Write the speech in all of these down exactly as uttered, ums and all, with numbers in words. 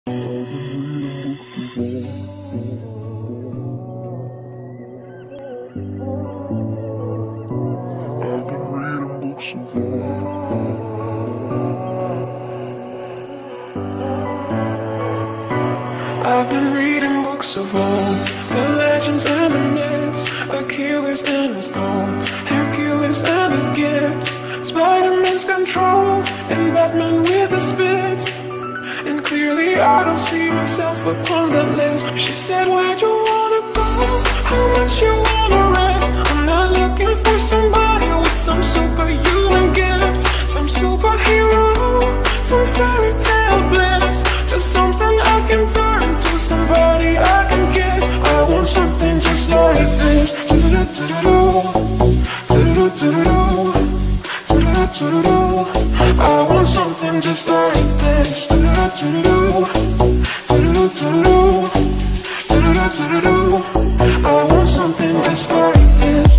I've been reading books of old, the legends and the myths, Achilles and his gold, Hercules and his gifts, Spider-Man's control, and Batman with his spits. And clearly I don't see myself upon that list. She said, where'd you wanna go? How much you wanna rest? I'm not looking for somebody with some superhuman gifts, some superhero, some fairy tale bliss, just something I can turn to, somebody I can kiss. I want something just like this. I want something just like this. I want something just like this.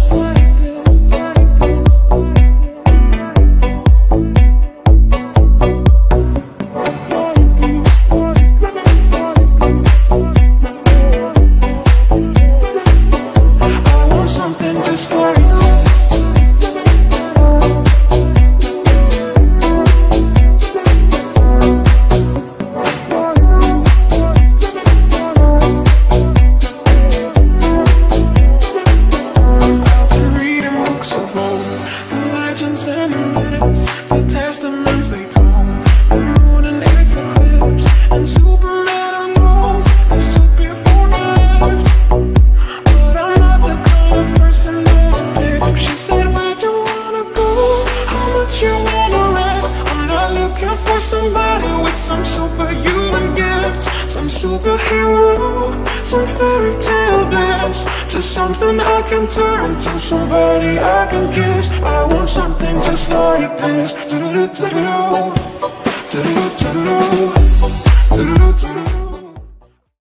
Superhero, some fairy tale bliss, just something I can turn to, somebody I can kiss. I want something just like this.